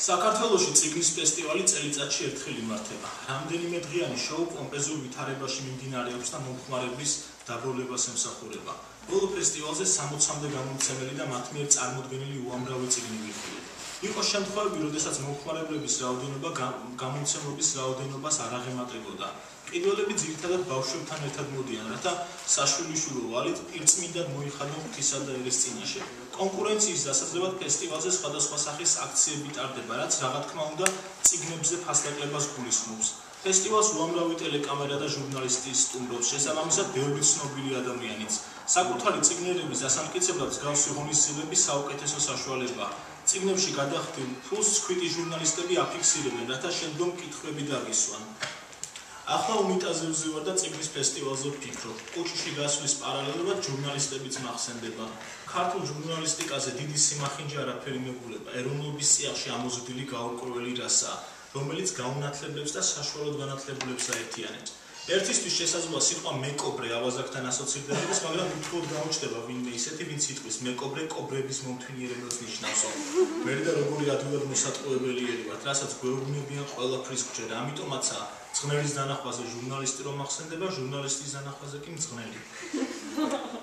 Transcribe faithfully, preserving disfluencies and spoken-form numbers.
საქართველოში წიგნის ფესტივალი წელიწადში ერთხელ იმართება. რამდენიმე დღიანი შოუ პომპეზურ ვითარებაში მიმდინარეობს და მომხმარებლის დაბრუნებას ემსახურება. ბოლო ფესტივალზე სამოცამდე გამომცემელი და მათ მიერ წარმოდგენილი უამრავი წიგნი ვიხილეთ. იყო შემთხვევები, როდესაც მომხმარებლების რაოდენობა გამომცემლობის რაოდენობას არ აღემატებოდა. პირველები ძირითადად ბავშვებთან ერთად მოდიან, რათა საშვილიშვილო ვალით პირწმინდად მოიხადონ ღვთისა და ერეს წინაშე. კონკურენციის დასაძლევად ფესტივალზე სხვადასხვა სახის აქციები ტარდება, რაც რა თქმა უნდა წიგნებზე ფასდაკლებას გულისხმობს. ფესტივალს უამრავი ტელეკამერა და ჟურნალისტი სტუმრობს, შესაბამისად ბევრი ცნობილი ადამიანიც. საკუთარი წიგნერების დასამტკიცებლად მსგავსი ღონისძიებები საუკეთესო საშუალებაა. წიგნებში გადახდილ ფულს ცქვიტი ჟურნალისტები აფიქსირებენ, რათა შემდგომ კითხვები დაგისვან. ახლა უმიტაზე ვზივარ და წიგნის ფესტივალზე ვფიქრობ. კუჭში გასვლის პარალელურად ჟურნალისტებიც მახსენდება. ქართულ ჟურნალისტიკაზე დიდი სიმახინჯე არაფერი მეგულება, ეროვნების წიაღში ამოზრდილი გაურკვეველი რასაა, რომელიც გაუნათლებებს და საშუალოდ განათლებულებს აერთიანებს. ერთისთვის შესაძლოა სიტყვა მეკობრე ავაზაკთან ასოცირდებოდეს, მაგრამ უთუოდ გამოჩნდება ვინმე ისეთი, ვინც სიტყვის მეკობრე კობრების მომთვინიერებელს ნიშნავს. მერე და როგორი ადვილად მოსატყუებელი ერი ვართ, რასაც გვეუბნებიან ყველაფრის გჯერა, ამიტომაცაა მძღნელის დანახვაზე ჟურნალისტი რომ ახსენდება, ჟურნალისტის დანახვაზე კი მძღნელი.